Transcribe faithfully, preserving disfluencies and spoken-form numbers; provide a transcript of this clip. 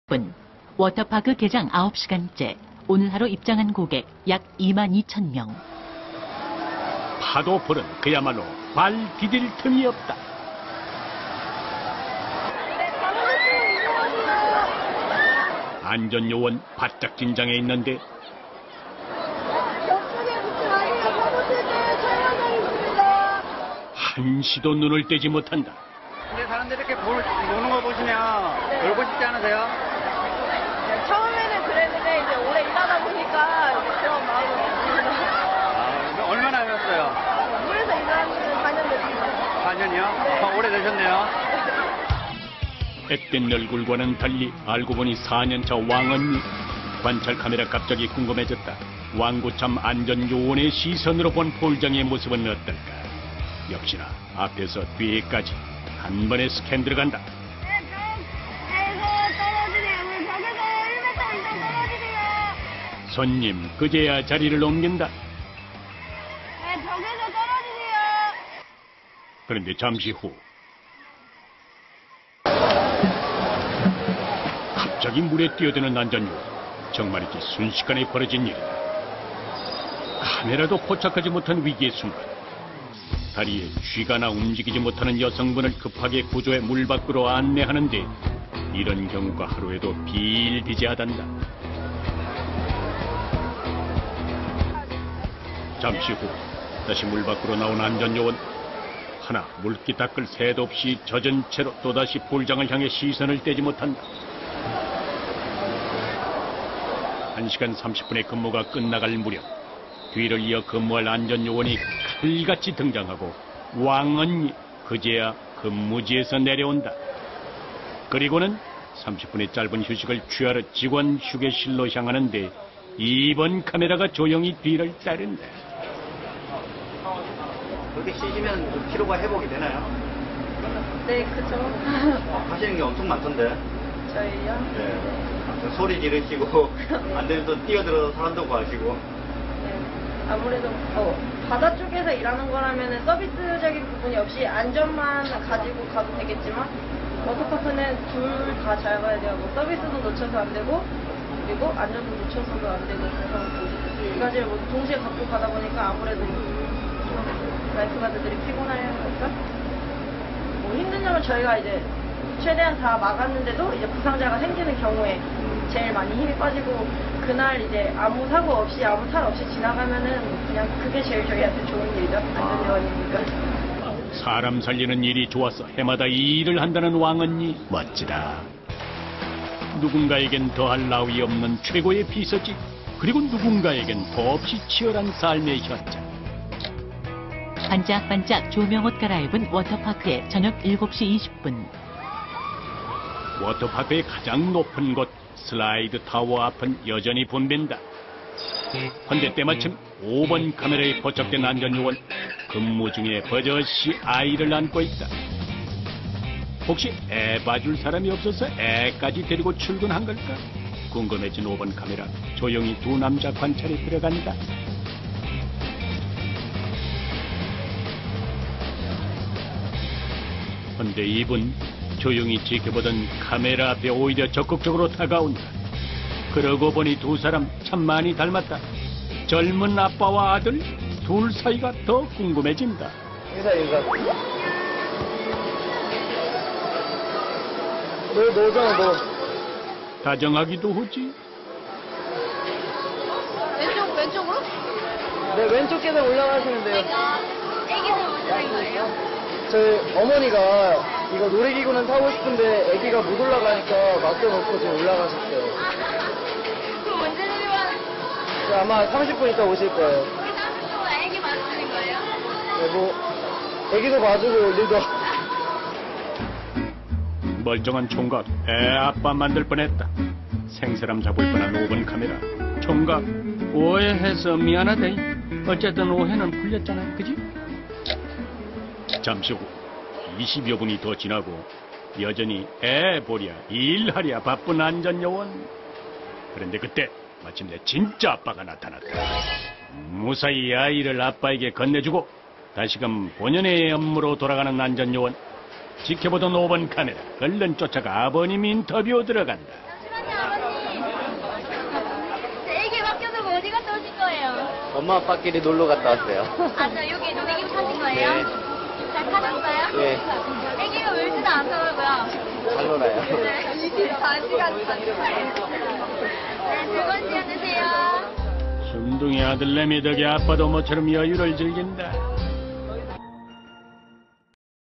분. 워터파크 개장 아홉 시간째. 오늘 하루 입장한 고객 약 이만 이천 명. 파도풀은 그야말로 발 디딜 틈이 없다. 안전요원 바짝 긴장해 있는데 한시도 눈을 떼지 못한다. 근데 사람들이 이렇게 볼, 노는 거 보시면 네. 놀고 싶지 않으세요? 네, 처음에는 그랬는데 이제 오래 일하다 보니까 이제 그런 마음이 듭니다. 아, 얼마나 하셨어요? 물에서 일하는 지는 사 년 됐습니다. 사 년이요? 네. 어, 오래되셨네요. 앳된 얼굴과는 달리 알고 보니 사 년차 왕언니. 관찰 카메라 갑자기 궁금해졌다. 왕구참 안전요원의 시선으로 본 폴장의 모습은 어떨까? 역시나 앞에서 뒤에까지 한 번에 스캔 들어간다. 네, 저, 떨어지네요. 우리 벽에서 일 미터 이상 떨어지세요. 손님, 그제야 자리를 옮긴다. 네, 벽에서 떨어지세요. 그런데 잠시 후 갑자기 물에 뛰어드는 안전요원. 정말이지 순식간에 벌어진 일이다. 카메라도 포착하지 못한 위기의 순간, 다리에 쥐가나 움직이지 못하는 여성분을 급하게 구조해 물 밖으로 안내하는데 이런 경우가 하루에도 비일비재하단다. 잠시 후 다시 물 밖으로 나온 안전요원. 하나 물기 닦을 새도 없이 젖은 채로 또다시 폴장을 향해 시선을 떼지 못한다. 한 시간 삼십 분의 근무가 끝나갈 무렵 뒤를 이어 근무할 안전요원이 칼같이 등장하고 왕언니 그제야 근무지에서 내려온다. 그리고는 삼십 분의 짧은 휴식을 취하러 직원 휴게실로 향하는데 이번 카메라가 조용히 뒤를 따른다. 그렇게 쉬시면 좀 피로가 회복이 되나요? 네, 그쵸. 하시는 게 엄청 많던데. 저희요? 네. 소리 지르시고 안 되면 또 뛰어들어서 사람도 구하시고. 네. 아무래도 어, 바다 쪽에서 일하는 거라면 서비스적인 부분이 없이 안전만 가지고 가도 되겠지만 워터파크는 둘 다 잘 가야 돼요. 뭐 서비스도 놓쳐서 안 되고 그리고 안전도 놓쳐서도 안 되고 그래서 두 가지를 모두 동시에 갖고 가다 보니까 아무래도 라이프가드들이 피곤하니까 뭐 힘든 점은 저희가 이제 최대한 다 막았는데도 이제 부상자가 생기는 경우에 제일 많이 힘이 빠지고 그날 이제 아무 사고 없이 아무 탈 없이 지나가면은 그냥 그게 제일 저희한테 좋은 일이죠. 안전요원이니까. 사람 살리는 일이 좋아서 해마다 이 일을 한다는 왕언니 멋지다. 누군가에겐 더할 나위 없는 최고의 비서지. 그리고 누군가에겐 더없이 치열한 삶의 현장. 반짝반짝 조명옷 갈아입은 워터파크의 저녁 일곱 시 이십 분. 워터파크의 가장 높은 곳 슬라이드 타워 앞은 여전히 붐빈다. 헌데 때마침 오 번 카메라에 포착된 안전요원. 근무 중에 버젓이 아이를 안고 있다. 혹시 애 봐줄 사람이 없어서 애까지 데리고 출근한 걸까? 궁금해진 오 번 카메라. 조용히 두 남자 관찰에 들어간다. 헌데 이분 조용히 지켜보던 카메라 앞에 오히려 적극적으로 다가온다. 그러고 보니 두 사람 참 많이 닮았다. 젊은 아빠와 아들 둘 사이가 더 궁금해진다. 인사 인사. 너 너잖아 너. 다정하기도 하지. 왼쪽, 왼쪽으로? 네 왼쪽 계단 올라가시면 돼요. 애기들 오시는 거예요? 저희 어머니가 이거 놀이기구는 타고 싶은데 애기가 못 올라가니까 맡겨놓고 지금 올라가셨어요. 그럼 언제 내려와? 네, 아마 삼십 분 있다 오실 거예요. 우리 삼십 분 애기 맞으시는 거예요? 네, 뭐 애기도 봐주고 일도. 멀쩡한 총각 애 아빠 만들 뻔했다. 생사람 잡을 뻔한 오 번 카메라. 총각 오해해서 미안하대. 어쨌든 오해는 풀렸잖아, 그지? 잠시 후 이십여 분이 더 지나고 여전히 애 보랴 일하랴 바쁜 안전요원. 그런데 그때 마침내 진짜 아빠가 나타났다. 무사히 아이를 아빠에게 건네주고 다시금 본연의 업무로 돌아가는 안전요원. 지켜보던 오 번 카메라 얼른 쫓아가 아버님 인터뷰 들어간다. 엄마 아빠끼리 놀러 갔다 왔어요. 아, 저 여기 놀이기구 타신 거예요? 네. 잘 타셨어요? 네. 애기가 울지도 않더라고요. 잘 놀아요. 네. 다 시간 네, 즐거운 시간 되세요. 흉둥이 아들내미 덕에 아빠도 모처럼 여유를 즐긴다.